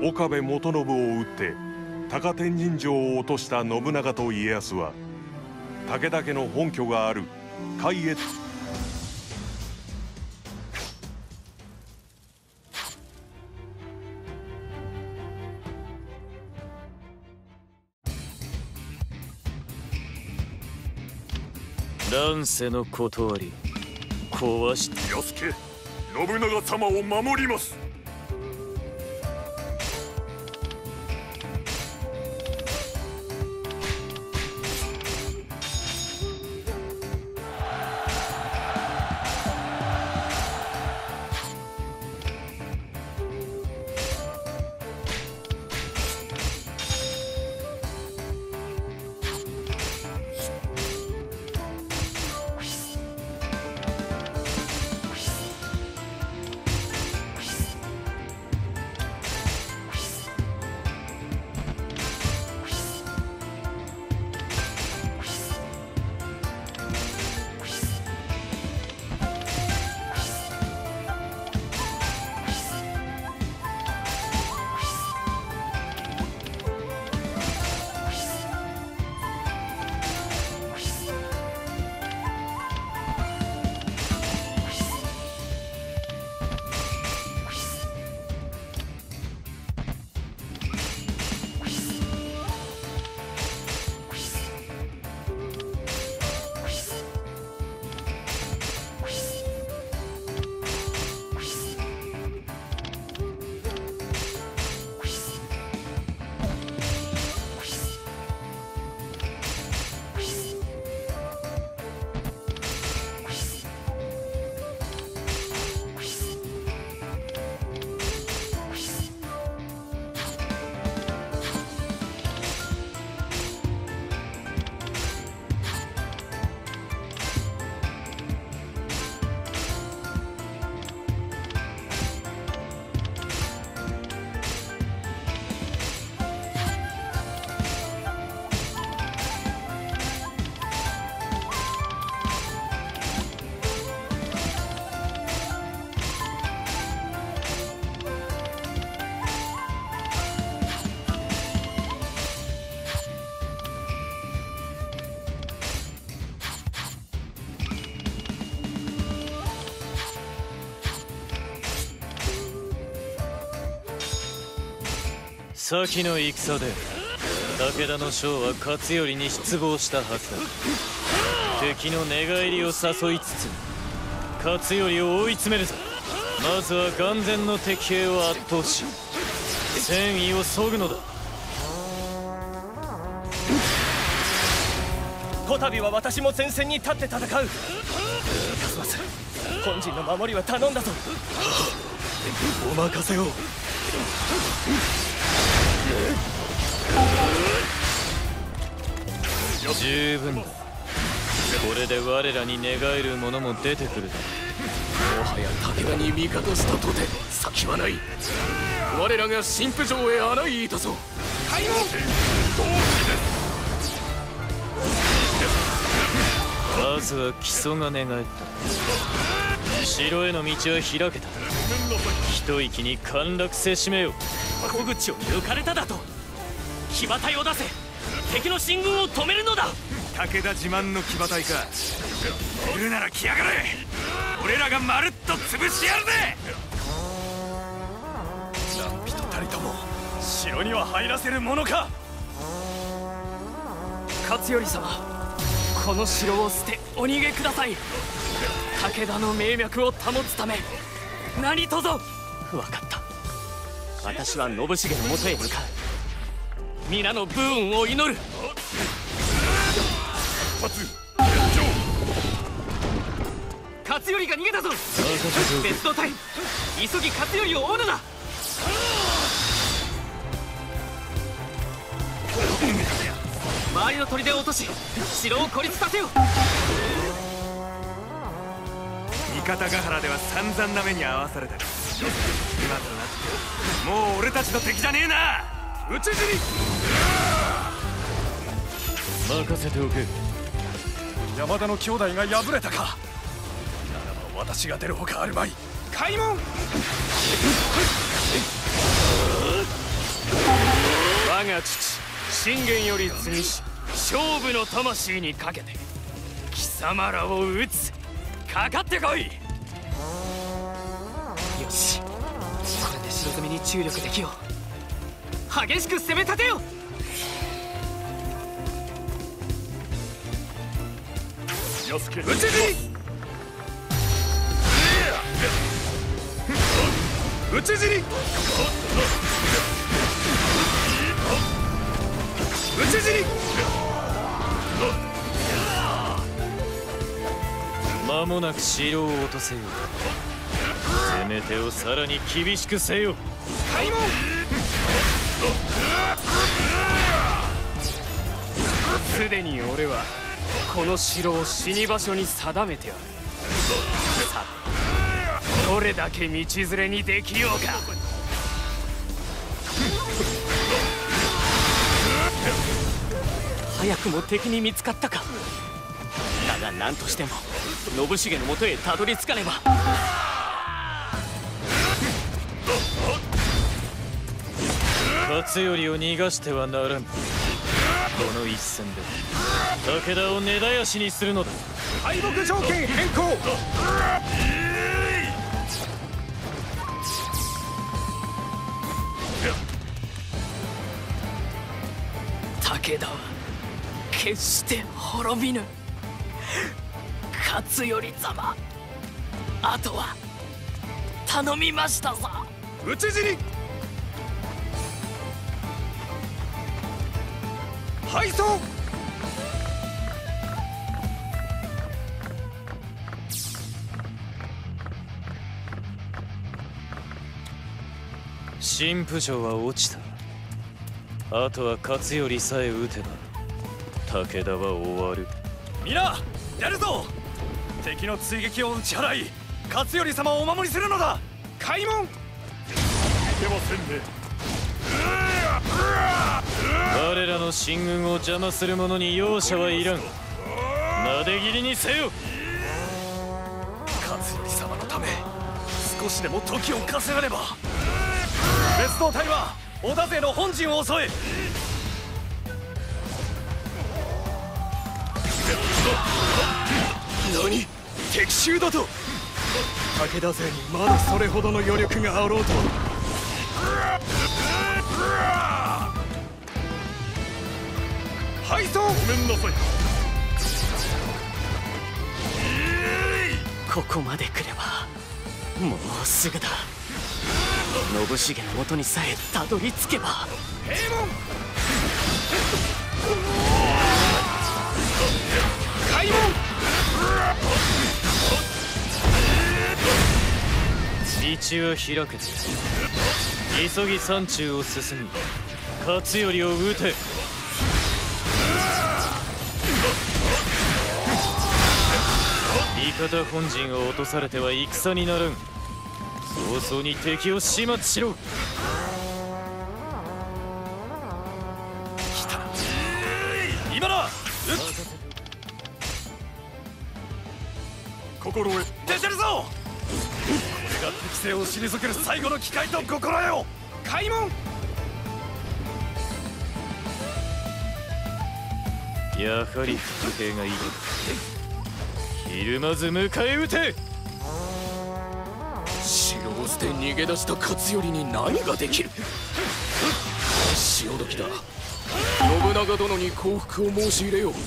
岡部元信を討って高天神城を落とした信長と家康は武田家の本拠がある甲斐へ乱世の断り壊して。 弥助、信長様を守ります。 先の戦で武田の将は勝頼に失望したはずだ。敵の寝返りを誘いつつ勝頼を追い詰めるぞ。まずは眼前の敵兵を圧倒し戦意を削ぐのだ。 こたびは私も前線に立って戦う。ますます本陣の守りは頼んだぞ。お任せを。 十分だ。これで我らに寝返る者も出てくるだろう。 もはや武田に味方したとて先はない。我らが新婦城へ洗いいたぞ。開門。 まずは木曽が寝返った。城への道は開けた。一息に陥落せしめよ。 小口を抜かれただと。騎馬隊を出せ。敵の進軍を止めるのだ。 武田自慢の騎馬隊か。いるなら来やがれ。俺らがまるっと潰しやるぜ。何人たりとも城には入らせるものか。 勝頼様、この城を捨てお逃げください。武田の名脈を保つため何とぞ。分かった。私は信繁のもとへ向かう。皆の武運を祈る。勝頼が逃げたぞ。別動隊、急ぎ勝頼を追うのだ。周りの砦を落とし城を孤立させよ。 三方ヶ原では散々な目に遭わされた。今となってもう俺たちの敵じゃねえな。討ち死に。 任せておけ。 山田の兄弟が敗れたか。ならば私が出るほかあるまい。開門。 我が父信玄より継ぎし勝負の魂にかけて貴様らを討つ。かかってこい。よし、これで城攻めに注力できよう。激しく攻め立てよ。 安家討ち死に。討ち死に。討ち死に。 間もなく城を落とせよ。攻め手をさらに厳しくせよ。 開門。 すでに俺はこの城を死に場所に定めてある。さあ、どれだけ道連れにできようか。早くも敵に見つかったか。だが何としても信繁のもとへたどり着かねば。 勝頼を逃がしてはならん。この一戦で武田を根絶やしにするのだ。 敗北条件変更。 武田は決して滅びぬ。勝頼様、あとは頼みましたぞ。 討ち死に。敗走。 新婦城は落ちた。あとは勝頼さえ撃てば武田は終わる。 皆やるぞ。敵の追撃を打ち払い勝頼様をお守りするのだ。開門。いけませんね。 我らの進軍を邪魔する者に容赦はいらん。なで斬りにせよ。 勝頼様のため少しでも時を稼がねば。別動隊は織田勢の本陣を襲え。何、敵襲だと。武田勢にまだそれほどの余力があろうと。敗走。ごめんなさい。 ここまで来ればもうすぐだ。信繁のもとにさえたどり着けば。 閉門。開門。 道は開けて急ぎ山中を進み勝頼を討て。味方本陣を落とされては戦にならん。早々に敵を始末しろ。 来た。今だ。心得出てるぞ。これが敵性を退ける最後の機会と心得よ。開門。 やはり伏兵がいる。ひるまず迎え撃て。 城を捨て逃げ出した勝頼に何ができる。潮時だ。信長殿に降伏を申し入れよう。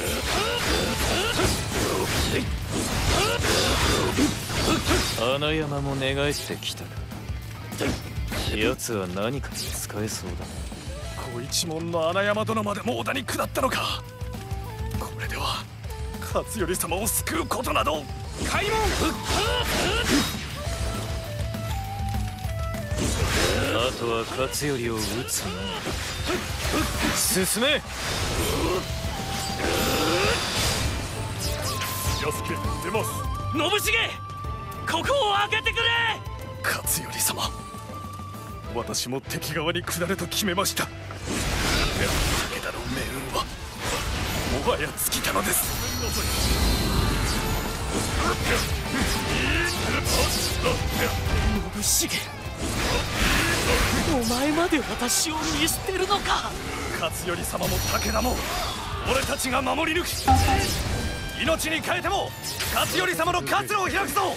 穴山も寝返ってきたか。奴は何かに使えそうだ。 小一門の穴山殿までも織田に下ったのか。これでは勝頼様を救うことなど。開門。 あとは勝頼を撃つのみ。進め。 安家出ます。 信繁、ここを開けてくれ。 勝頼様、私も敵側に下れと決めました。武田の命運はもはや尽きたのです。 信繁、 お前まで私を見捨てるのか。 勝頼様も武田も俺たちが守り抜く。命に変えても勝頼様の活路を開くぞ。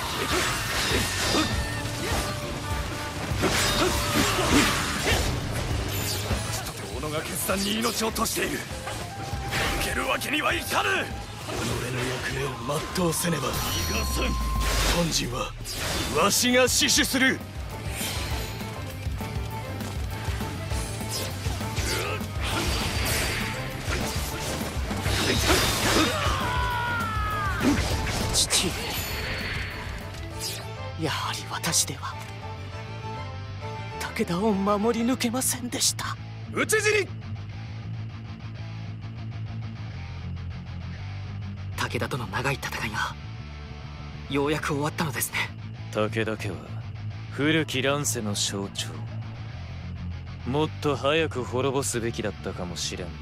小野が決断に命を賭している。負けるわけにはいかぬ。俺の役目を全うせねば。逃がさん。本陣はわしが死守する。 父上、やはり私では武田を守り抜けませんでした。 討ち死に。 武田との長い戦いがようやく終わったのですね。 武田家は古き乱世の象徴。もっと早く滅ぼすべきだったかもしれんな。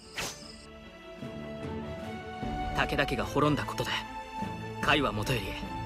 武田家が滅んだことで甲斐はもとより